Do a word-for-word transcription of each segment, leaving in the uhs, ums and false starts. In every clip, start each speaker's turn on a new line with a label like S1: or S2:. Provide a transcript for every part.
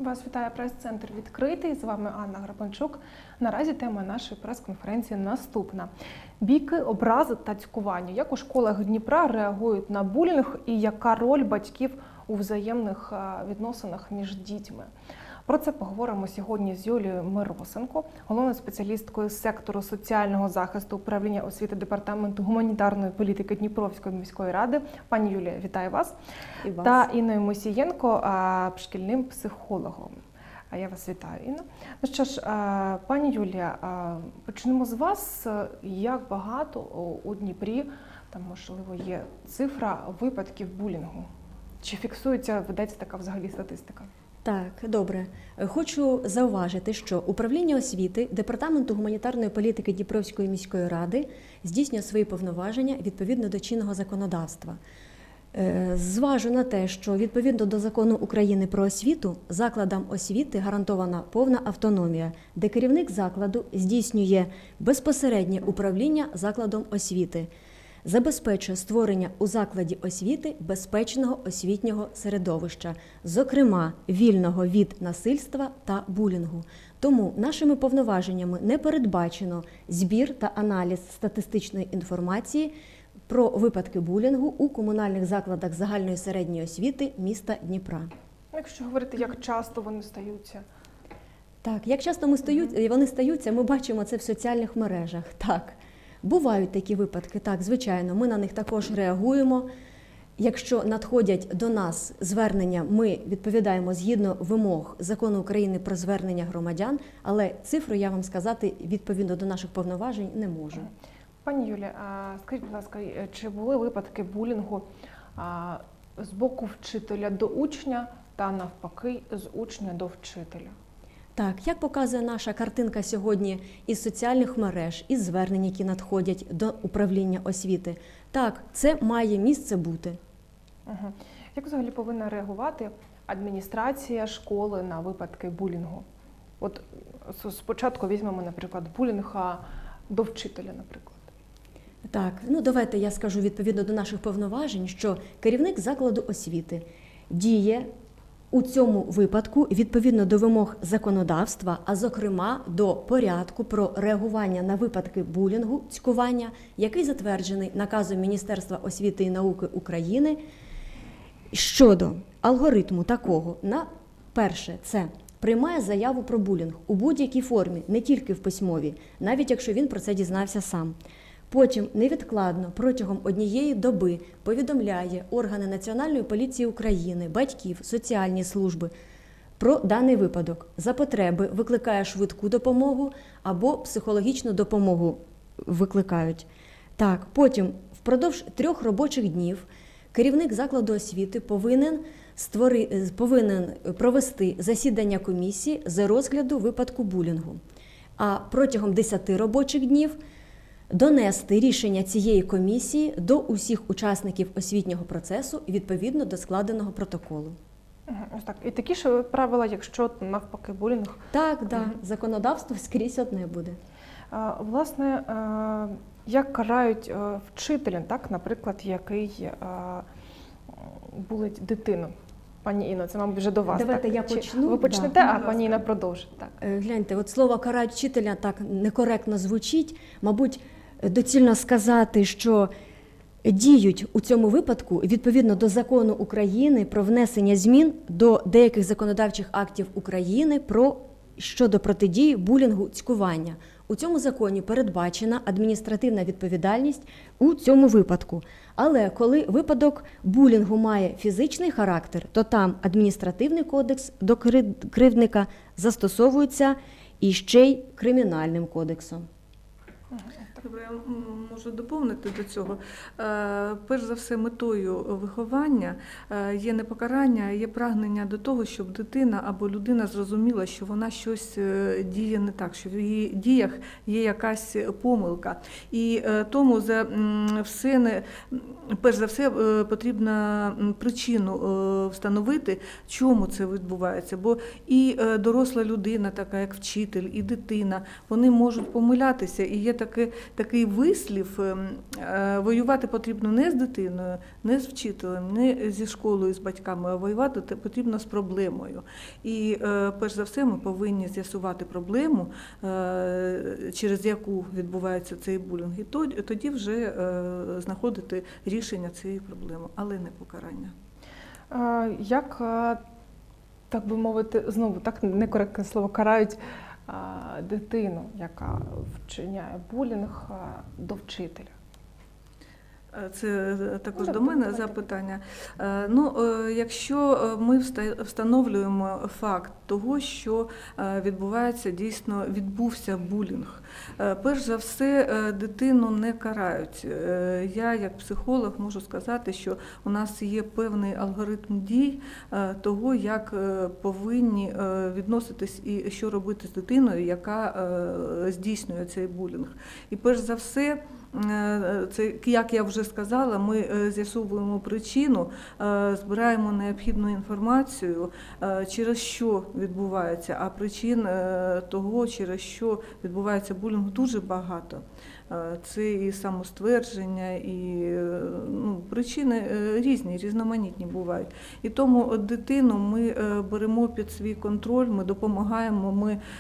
S1: Вас вітає прес-центр «Відкритий». З вами Анна Грабанчук. Наразі тема нашої прес-конференції наступна. Бійки, образи та цькування. Як у школах Дніпра реагують на булінг і яка роль батьків у взаємних відносинах між дітьми? Про це поговоримо сьогодні з Юлією Миросенко, головною спеціалісткою з сектору соціального захисту управління освіти Департаменту гуманітарної політики Дніпровської міської ради. Пані Юлія, вітаю вас.
S2: І вас.
S1: Та Інною Мусієнко, шкільним психологом. Я вас вітаю, Інна. Ну що ж, пані Юлія, почнемо з вас. Як багато у Дніпрі, там, можливо, є цифра випадків булінгу? Чи фіксується, ведеться така взагалі статистика?
S2: Так, добре. Хочу зауважити, що управління освіти Департаменту гуманітарної політики Дніпровської міської ради здійснює свої повноваження відповідно до чинного законодавства. Зважу на те, що відповідно до Закону України про освіту закладам освіти гарантована повна автономія, де керівник закладу здійснює безпосереднє управління закладом освіти, забезпечує створення у закладі освіти безпечного освітнього середовища, зокрема вільного від насильства та булінгу. Тому нашими повноваженнями не передбачено збір та аналіз статистичної інформації про випадки булінгу у комунальних закладах загальної середньої освіти міста Дніпра.
S1: Якщо говорити, як часто вони стаються?
S2: Так, як часто ми стають, вони стаються, ми бачимо це в соціальних мережах. Так. Бувають такі випадки, так, звичайно, ми на них також реагуємо. Якщо надходять до нас звернення, ми відповідаємо згідно вимог Закону України про звернення громадян, але цифру я вам сказати відповідно до наших повноважень не можу.
S1: Пані Юлія, скажіть, будь ласка, чи були випадки булінгу з боку вчителя до учня та навпаки з учня до вчителя?
S2: Так, як показує наша картинка сьогодні із соціальних мереж, із звернень, які надходять до управління освіти, так, це має місце бути.
S1: Угу. Як взагалі повинна реагувати адміністрація школи на випадки булінгу? От спочатку візьмемо, наприклад, булінг до вчителя, наприклад.
S2: Так, ну давайте я скажу відповідно до наших повноважень, що керівник закладу освіти діє у цьому випадку відповідно до вимог законодавства, а зокрема до порядку про реагування на випадки булінгу, цькування, який затверджений наказом Міністерства освіти і науки України щодо алгоритму такого. На перше, це приймає заяву про булінг у будь-якій формі, не тільки в письмовій, навіть якщо він про це дізнався сам. Потім невідкладно протягом однієї доби повідомляє органи Національної поліції України, батьків, соціальні служби про даний випадок. За потреби викликає швидку допомогу або психологічну допомогу викликають. Так, потім впродовж трьох робочих днів керівник закладу освіти повинен, створи, повинен провести засідання комісії з розгляду випадку булінгу. А протягом десяти робочих днів донести рішення цієї комісії до усіх учасників освітнього процесу відповідно до складеного протоколу.
S1: Ось так. І такі ж правила, якщо навпаки булінг?
S2: Так, так. Угу. Законодавство скрізь одне буде.
S1: А, власне, а, як карають а, вчителя, так, наприклад, який а, булить дитину? Пані Інно, це, мабуть, вже до вас.
S2: Давайте
S1: так?
S2: я почну.
S1: Ви почнете,
S2: да.
S1: а пані Інна продовжить. Так.
S2: Гляньте, от слово «карають вчителя» так некоректно звучить. Мабуть, доцільно сказати, що діють у цьому випадку відповідно до Закону України про внесення змін до деяких законодавчих актів України про щодо протидії булінгу, цькування. У цьому законі передбачена адміністративна відповідальність у цьому випадку. Але коли випадок булінгу має фізичний характер, то там адміністративний кодекс до кривдника застосовується і ще й кримінальним кодексом.
S3: Добре, я можу доповнити до цього. Перш за все, метою виховання є не покарання, а є прагнення до того, щоб дитина або людина зрозуміла, що вона щось діє не так, що в її діях є якась помилка. І тому за все не, перш за все потрібно причину встановити, чому це відбувається. Бо і доросла людина, така як вчитель, і дитина, вони можуть помилятися. І є таке такий вислів: е, воювати потрібно не з дитиною, не з вчителем, не зі школою, з батьками, а воювати те- потрібно з проблемою. І е, перш за все ми повинні з'ясувати проблему, е, через яку відбувається цей булінг, і то- тоді вже е, знаходити рішення цієї проблеми, але не покарання.
S1: Е, Як, е, так би мовити, знову так некоректне слово, карають е, дитину, яка вчиняє булінг, е, до вчителя?
S3: Це також
S1: Ну,
S3: до
S1: так,
S3: мене
S1: давайте.
S3: запитання. Е, Ну, е, якщо ми вста- встановлюємо факт того, що е, відбувається, дійсно відбувся булінг, е, перш за все е, дитину не карають. Е, Я як психолог можу сказати, що у нас є певний алгоритм дій е, того, як е, повинні е, відноситись і що робити з дитиною, яка е, здійснює цей булінг. І перш за все, Е, це, як я вже сказала, ми е, з'ясовуємо причину, е, збираємо необхідну інформацію, е, через що відбувається, а причин е, того, через що відбувається булінг, дуже багато. Е, Це і самоствердження, і е, ну, причини е, різні, різноманітні бувають. І тому дитину ми е, беремо під свій контроль, ми допомагаємо, ми е,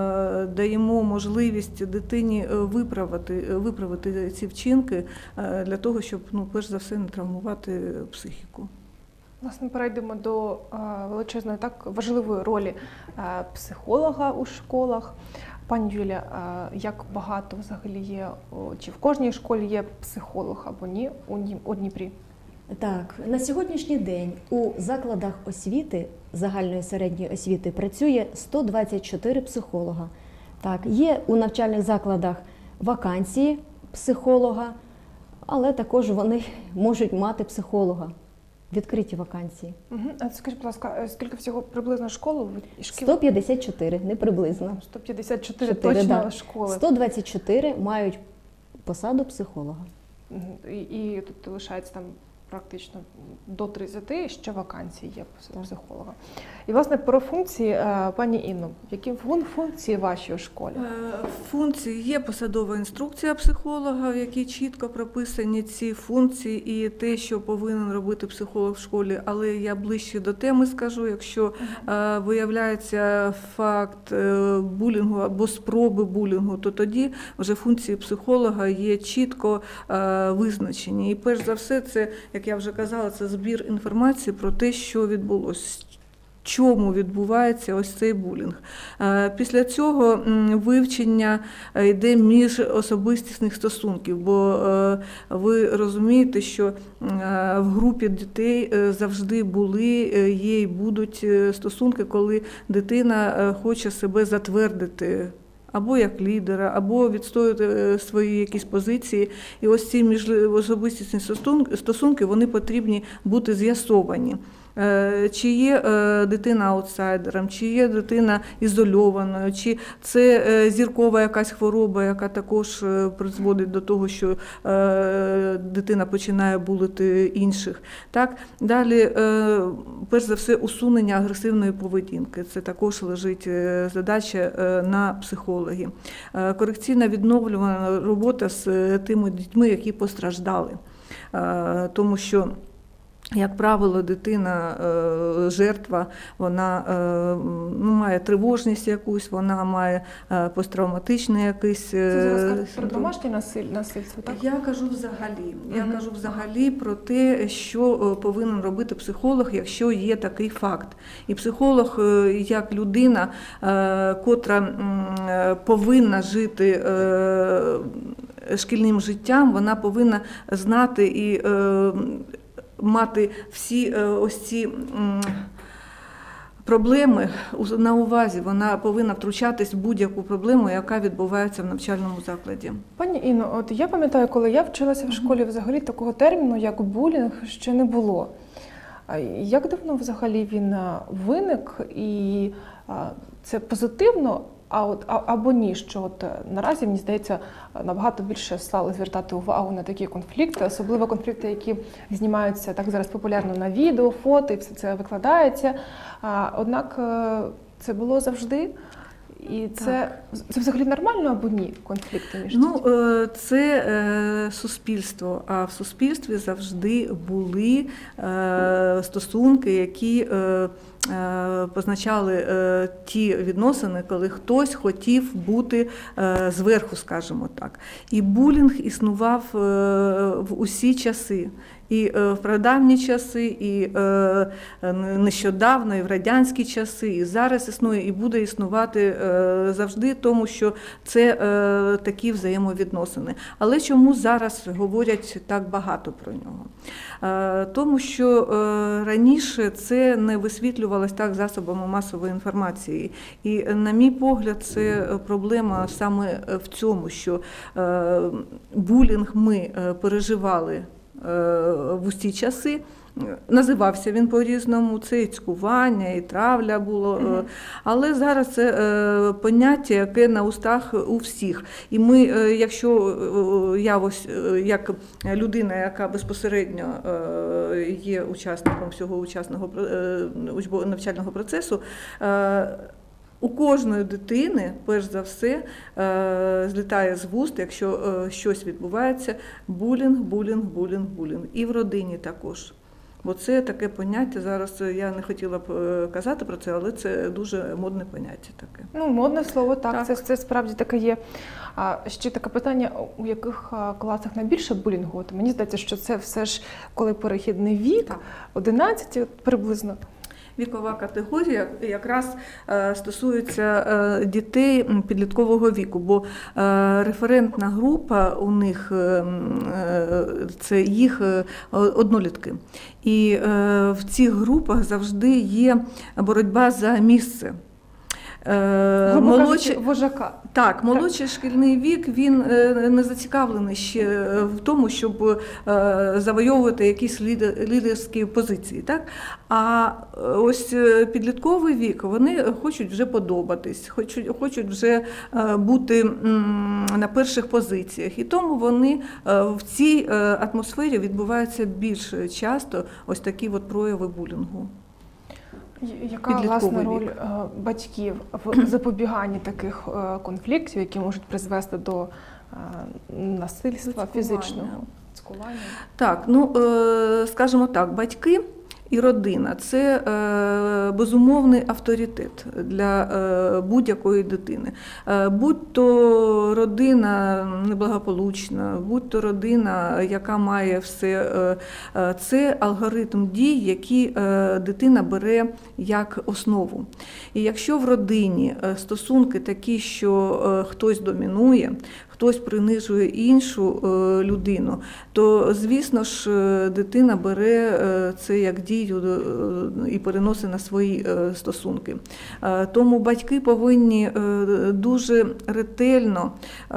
S3: даємо можливість дитині е, виправити, е, виправити ці вчинки е, для того, щоб, ну, перш за все, не травмувати психіку.
S1: Власне, перейдемо до е, величезної, так важливої ролі е, психолога у школах. Пані Юлія, е, як багато взагалі є, о, чи в кожній школі є психолог або ні у Дні- у Дніпрі?
S2: Так, на сьогоднішній день у закладах освіти, загальної середньої освіти, працює сто двадцять чотири психолога. Так, є у навчальних закладах вакансії психолога, але також вони можуть мати психолога. Відкриті вакансії.
S1: Угу. А скажіть, будь ласка, е, скільки всього приблизно школ? і шкіл?
S2: сто п'ятдесят чотири, не приблизно.
S1: сто п'ятдесят чотири
S2: Чотири,
S1: точно
S2: да.
S1: школи.
S2: сто двадцять чотири мають посаду психолога.
S1: Мгм. І, і тут лишається там практично до тридцяти ще вакансій є пс-
S2: Так.
S1: психолога. І, власне, про функції, е, пані Інно, які фун- функції вашої школи?
S3: Е, Функції є посадова інструкція психолога, в якій чітко прописані ці функції і те, що повинен робити психолог в школі. Але я ближче до теми скажу, якщо е, виявляється факт е, булінгу або спроби булінгу, то тоді вже функції психолога є чітко е, визначені. І перш за все, це, як я вже казала, це збір інформації про те, що відбулося. Чому відбувається ось цей булінг. Е, Після цього м, вивчення е, йде міжособистісних стосунків, бо е, ви розумієте, що е, в групі дітей е, завжди були, е, є і будуть е, стосунки, коли дитина е, хоче себе затвердити або як лідера, або відстоювати е, свої якісь позиції. І ось ці міжособистісні стосунки- стосунки, вони потрібні бути з'ясовані. Е, Чи є е, дитина аутсайдером, чи є дитина ізольованою, чи це е, зіркова якась хвороба, яка також е, призводить до того, що е, дитина починає булити інших. Так? Далі, е, перш за все, усунення агресивної поведінки. Це також лежить е, задача е, на психологів. Е, Корекційна відновлювана робота з е, тими дітьми, які постраждали. Е, Тому що, як правило, дитина, е, жертва, вона е, ну, має тривожність якусь, вона має е, посттравматичний якийсь
S1: Це
S3: е,
S1: зараз кажуть про
S3: синдром.
S1: домашнє насиль, насильство, так?
S3: Я кажу взагалі. Я
S1: Мгм.
S3: кажу взагалі про те, що е, повинен робити психолог, якщо є такий факт. І психолог, е, як людина, е, котра м, е, повинна жити е, шкільним життям, вона повинна знати і е, мати всі е, ось ці м, проблеми у- на увазі. Вона повинна втручатись в будь-яку проблему, яка відбувається в навчальному закладі.
S1: Пані Інно, от я пам'ятаю, коли я вчилася в школі, взагалі такого терміну, як булінг, ще не було. А як давно взагалі він а, виник, і а, це позитивно, а от, а, або ні, що от е, наразі, мені здається, набагато більше стали звертати увагу на такі конфлікти, особливо конфлікти, які знімаються так зараз популярно на відео, фото, і все це викладається. А, однак е, це було завжди. І це, це взагалі нормально або ні, конфлікти між
S3: Ну,
S1: дітьми?
S3: е, це е, суспільство, а в суспільстві завжди були е, стосунки, які е, е, позначали е, ті відносини, коли хтось хотів бути е, зверху, скажімо так. І булінг існував е, в усі часи. І в прадавні часи, і нещодавно, і в радянські часи, і зараз існує, і буде існувати завжди, тому що це такі взаємовідносини. Але чому зараз говорять так багато про нього? Тому що раніше це не висвітлювалося так засобами масової інформації. І, на мій погляд, це проблема саме в цьому, що булінг ми переживали в усі часи. Називався він по-різному, це і цькування, і травля було, mm-hmm. але зараз це поняття, яке на устах у всіх. І ми, якщо я ось як людина, яка безпосередньо є учасником всього учасного навчального процесу, у кожної дитини, перш за все, злітає з вуст, якщо щось відбувається, булінг, булінг, булінг, булінг. І в родині також. Бо це таке поняття, зараз я не хотіла б казати про це, але це дуже модне поняття таке.
S1: Ну, модне слово, так,
S3: так.
S1: Це, це справді таке є. А ще таке питання, у яких класах найбільше булінгу? От мені здається, що це все ж, коли перехідний вік, так. одинадцять приблизно.
S3: Вікова категорія якраз стосується дітей підліткового віку, бо референтна група у них – це їх однолітки. І в цих групах завжди є боротьба за місце.
S1: Молодший вожака.
S3: Так, молодший шкільний вік, він не зацікавлений ще в тому, щоб завойовувати якісь лідерські позиції. Так? А ось підлітковий вік, вони хочуть вже подобатись, хочуть, хочуть вже бути на перших позиціях. І тому вони в цій атмосфері відбуваються більш часто ось такі от прояви булінгу.
S1: Яка, власне, роль батьків в запобіганні таких конфліктів, які можуть призвести до насильства фізичного? Цькування?
S3: Так, ну, скажімо так, батьки і родина – це безумовний авторитет для будь-якої дитини. Будь-то родина неблагополучна, будь-то родина, яка має все, це алгоритм дій, який дитина бере як основу. І якщо в родині стосунки такі, що хтось домінує, хтось принижує іншу людину, то, звісно ж, дитина бере це як дію і переносить на свої стосунки. Тому батьки повинні дуже ретельно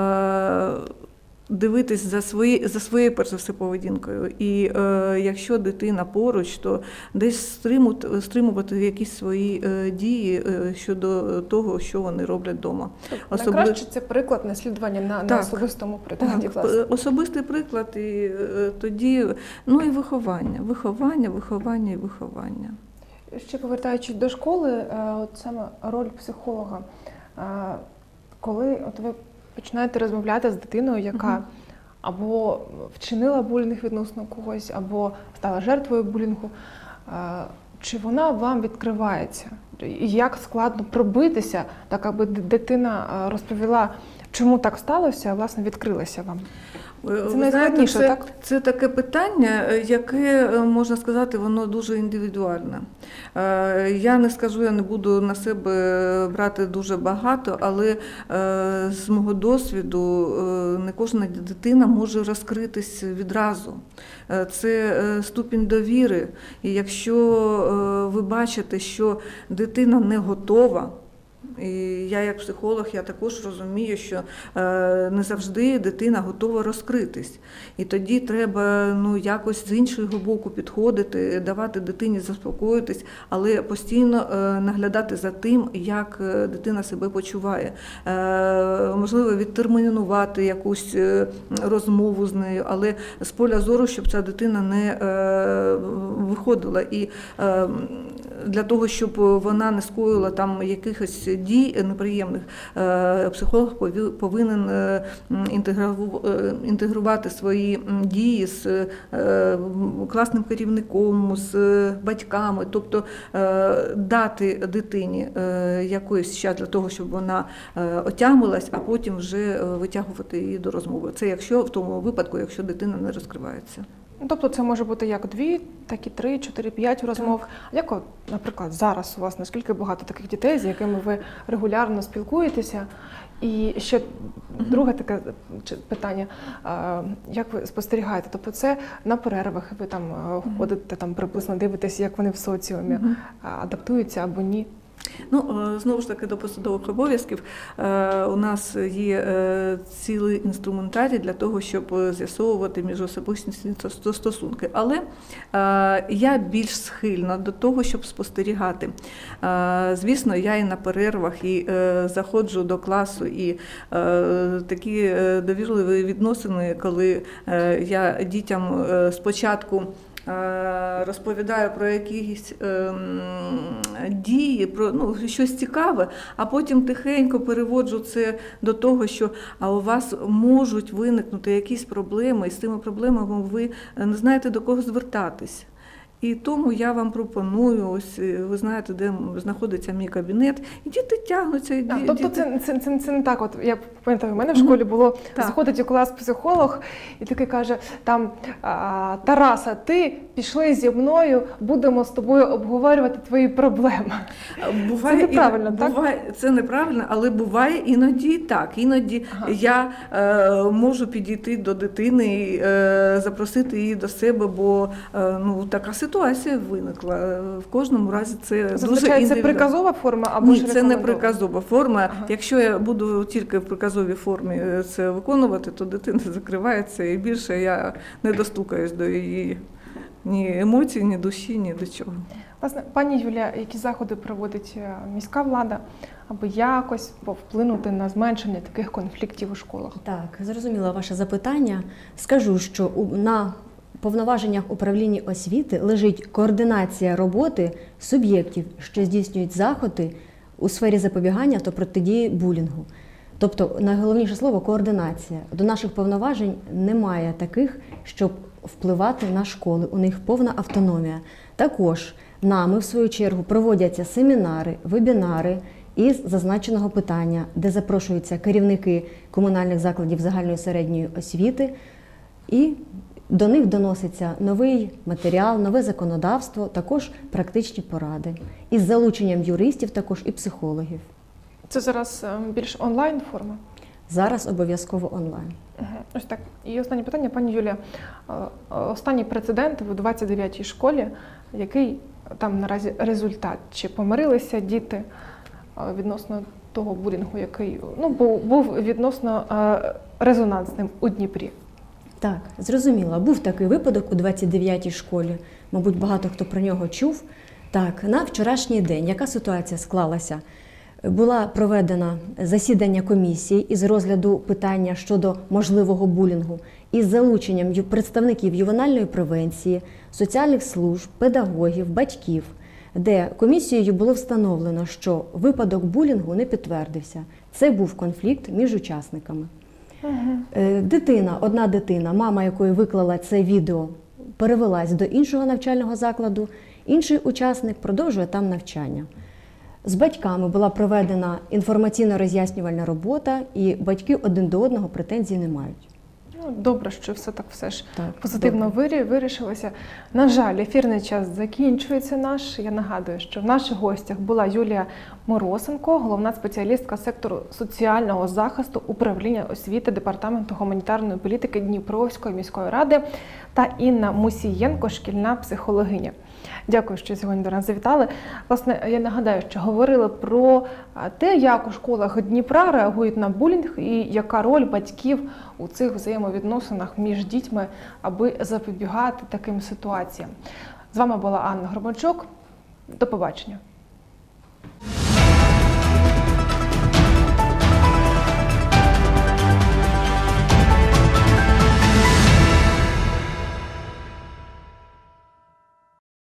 S3: дивитись за, свої, за своєю, перш за все, поведінкою. І е, якщо дитина поруч, то десь стримувати, стримувати якісь свої е, дії е, щодо того, що вони роблять вдома.
S1: Особли... Найкраще це приклад наслідування на, на особистому прикладі.
S3: Так, особистий приклад, і е, тоді, ну і виховання, виховання, виховання і виховання.
S1: Ще повертаючись до школи, е, от саме роль психолога, е, коли от ви починаєте розмовляти з дитиною, яка uh-huh. або вчинила булінг відносно когось, або стала жертвою булінгу, чи вона вам відкривається? І як складно пробитися, так аби дитина розповіла, чому так сталося, а власне відкрилася вам? Це найскладніше,
S3: це,
S1: так?
S3: Це таке питання, яке, можна сказати, воно дуже індивідуальне. Я не скажу, я не буду на себе брати дуже багато, але з мого досвіду не кожна дитина може розкритись відразу. Це ступінь довіри. І якщо ви бачите, що дитина не готова, і я як психолог, я також розумію, що не завжди дитина готова розкритись. І тоді треба ну, якось з іншого боку підходити, давати дитині заспокоїтись, але постійно наглядати за тим, як дитина себе почуває. Можливо, відтермінувати якусь розмову з нею, але з поля зору, щоб ця дитина не виходила. І для того, щоб вона не скоїла там якихось дій неприємних, психолог повинен інтегрувати свої дії з класним керівником, з батьками, тобто дати дитині якийсь час для того, щоб вона отямилась, а потім вже витягувати її до розмови. Це якщо в тому випадку, якщо дитина не розкривається.
S1: Тобто це може бути як дві, так і три, чотири, п'ять розмов. Так. Як, от, наприклад, зараз у вас наскільки багато таких дітей, з якими ви регулярно спілкуєтеся? І ще друге таке питання, як ви спостерігаєте? Тобто це на перервах, ви там ходите, там приблизно дивитеся, як вони в соціумі, адаптуються або ні?
S3: Ну, знову ж таки, до посадових обов'язків у нас є цілий інструментарій для того, щоб з'ясовувати міжособистісні стосунки. Але я більш схильна до того, щоб спостерігати. Звісно, я і на перервах, і заходжу до класу, і такі довірливі відносини, коли я дітям спочатку розповідаю про якісь е, дії, про ну, щось цікаве, а потім тихенько переводжу це до того, що а у вас можуть виникнути якісь проблеми, і з цими проблемами ви не знаєте, до кого звертатись. І тому я вам пропоную, ось ви знаєте, де знаходиться мій кабінет, і діти тягнуться. І
S1: а,
S3: діти...
S1: Тобто це, це, це, це не так, от я пам'ятаю, у мене в школі було,
S3: так.
S1: Заходить у клас психолог і такий каже, там, Тараса, ти пішли зі мною, будемо з тобою обговорювати твої проблеми.
S3: Буває,
S1: це неправильно,
S3: і,
S1: так?
S3: Буває, це неправильно, але буває іноді і так. Іноді ага. я е, можу підійти до дитини і е, запросити її до себе, бо е, ну, така ситуація. Ситуація виникла. В кожному разі це
S1: Зазвичай
S3: дуже індивідуально.
S1: Це приказова форма або
S3: Ні,
S1: ж
S3: це не приказова форма.
S1: Ага.
S3: Якщо я буду тільки в приказовій формі це виконувати, то дитина закривається і більше я не достукаюсь до її ні емоцій, ні душі, ні до чого.
S1: Власне, пані Юлія, які заходи проводить міська влада, аби якось повплинути на зменшення таких конфліктів у школах?
S2: Так, зрозуміла ваше запитання. Скажу, що на повноваженнях управління освіти лежить координація роботи суб'єктів, що здійснюють заходи у сфері запобігання та протидії булінгу. Тобто, найголовніше слово – координація. До наших повноважень немає таких, щоб впливати на школи. У них повна автономія. Також нами, в свою чергу, проводяться семінари, вебінари із зазначеного питання, де запрошуються керівники комунальних закладів загальної середньої освіти, і до них доноситься новий матеріал, нове законодавство, також практичні поради. Із залученням юристів також і психологів.
S1: Це зараз більш онлайн форма?
S2: Зараз обов'язково онлайн.
S1: Угу. Ось так. І останнє питання, пані Юлія. Останній прецедент в двадцять дев'ятій школі, який там наразі результат? Чи помирилися діти відносно того булінгу, який ну, був, був відносно резонансним у Дніпрі?
S2: Так, зрозуміло. Був такий випадок у двадцять дев'ятій школі. Мабуть, багато хто про нього чув. Так, на вчорашній день, яка ситуація склалася? Була проведена засідання комісії із розгляду питання щодо можливого булінгу із залученням представників ювенальної превенції, соціальних служб, педагогів, батьків, де комісією було встановлено, що випадок булінгу не підтвердився. Це був конфлікт між учасниками. Угу. Дитина, одна дитина, мама якої виклала це відео, перевелась до іншого навчального закладу, інший учасник продовжує там навчання. З батьками була проведена інформаційно-роз'яснювальна робота, і батьки один до одного претензій не мають.
S1: Ну, добре, що все так все ж
S2: так,
S1: позитивно добре. вирішилося. На жаль, ефірний час закінчується наш. Я нагадую, що в наших гостях була Юлія Моросенко, головна спеціалістка сектору соціального захисту управління освіти Департаменту гуманітарної політики Дніпровської міської ради, та Інна Мусієнко, шкільна психологиня. Дякую, що сьогодні до нас завітали. Власне, я нагадаю, що говорили про те, як у школах Дніпра реагують на булінг і яка роль батьків у цих взаємовідносинах між дітьми, аби запобігати таким ситуаціям. З вами була Анна Горбанчук. До побачення.